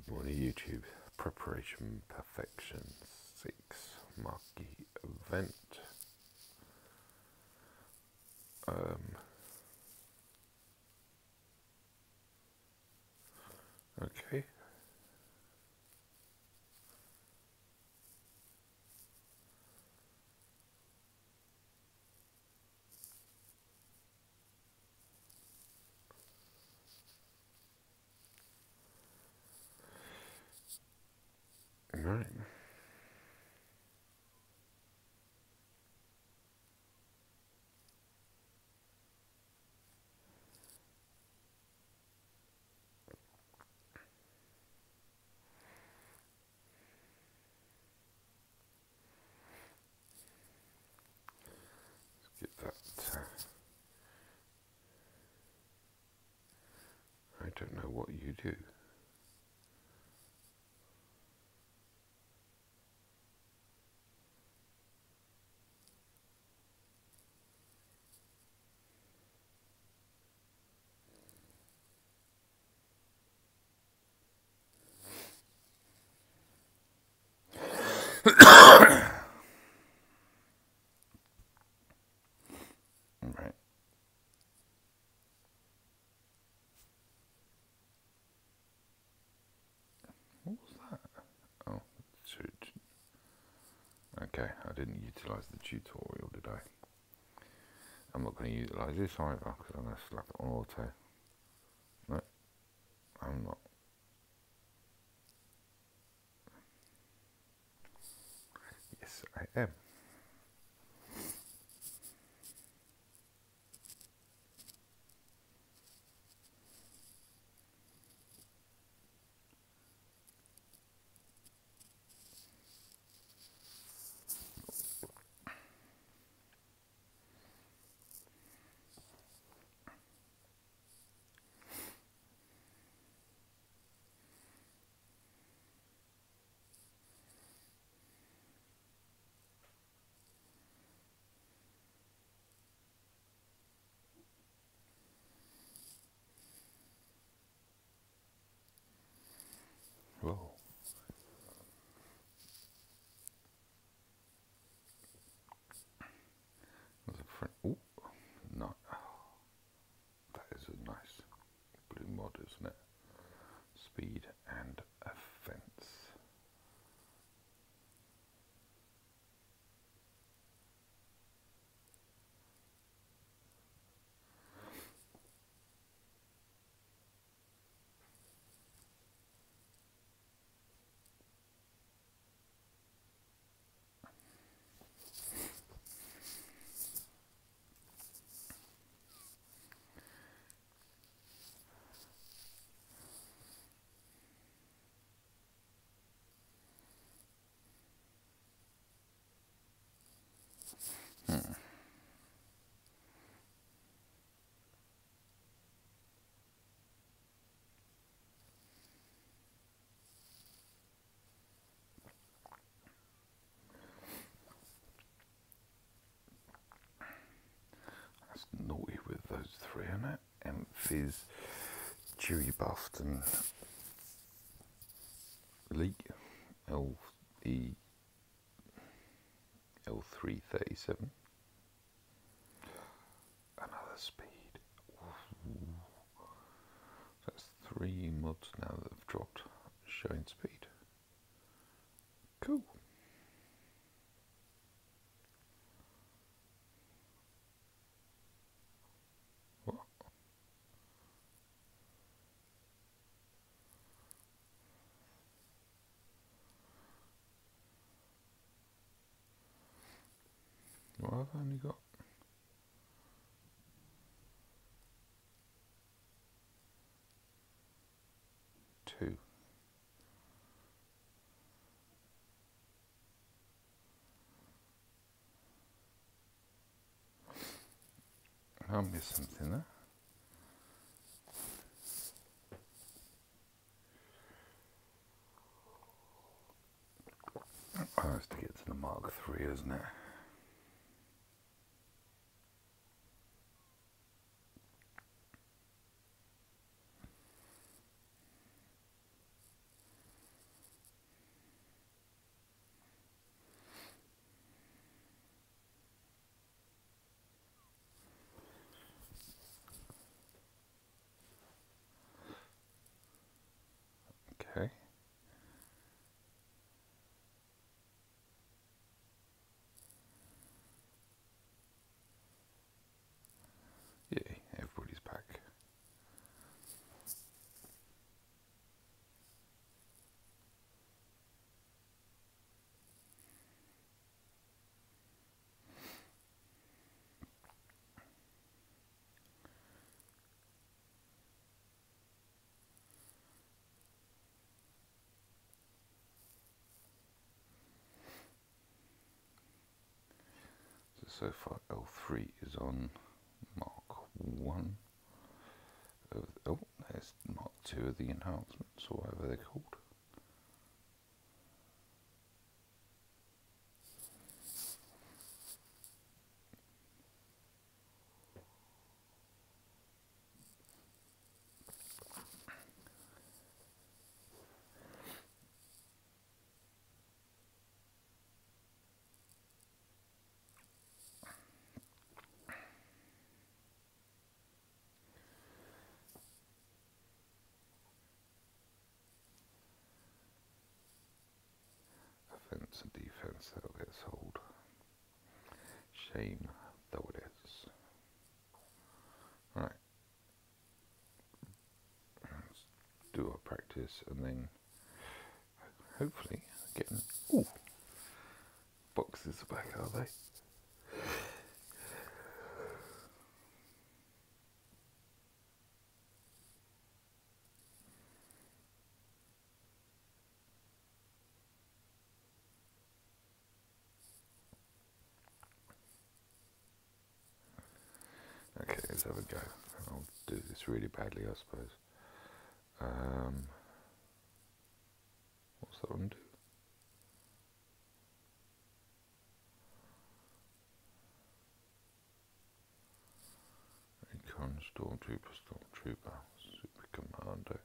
Morning YouTube. Preparation Perfection 6 marquee event. Okay. Right. Let's get that. I don't know what you do. Right. What was that? Oh, shoot. Okay, I didn't utilise the tutorial, did I? I'm not going to utilise this either because I'm going to slap it on auto. No, I'm not. Yes, I am. Whoa. There's a friend. Oh, no. That is a nice blue mod, isn't it? Speed and offense. That's naughty with those three in it. Fizz, Chewy Buffed and Leak, LE, L337. Another speed. Ooh. That's 3 mods now that have dropped showing speed. Cool. What? Well, I've only got 2. I missed something there. Oh, it's to get to the Mark III, isn't it? so far L3 is on Mark 1. Oh, there's Mark 2 of the enhancements, or whatever they're called. Offense and defense, that'll get sold. Shame, though it is. Right. Let's do our practice and then hopefully getting. Ooh! Boxes are back, are they? Okay, let's have a go. I'll do this really badly, I suppose. What's that one do? Recon, Stormtrooper, Super Commando.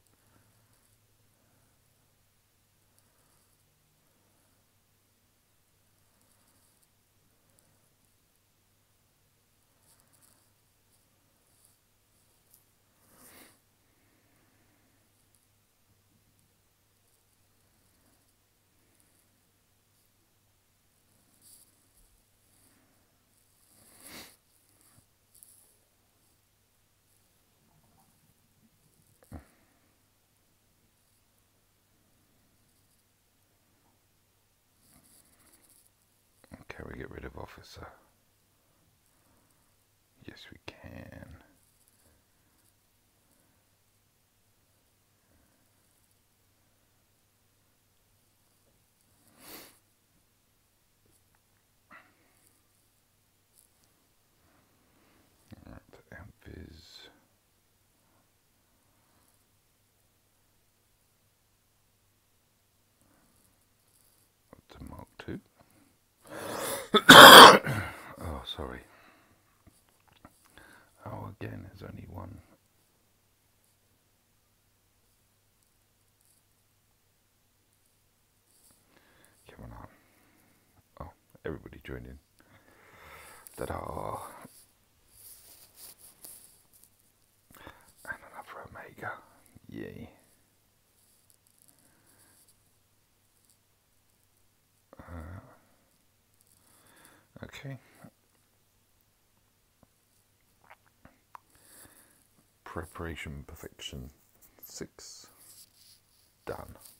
Can we get rid of officer? Yes, we can. Right, Amphis. Up to Mark 2. Oh, sorry. Oh, again, there's only one. Come on. Oh, everybody joined in. Ta-da! And another Omega. Yay. Okay. Preparation perfection 6. Done.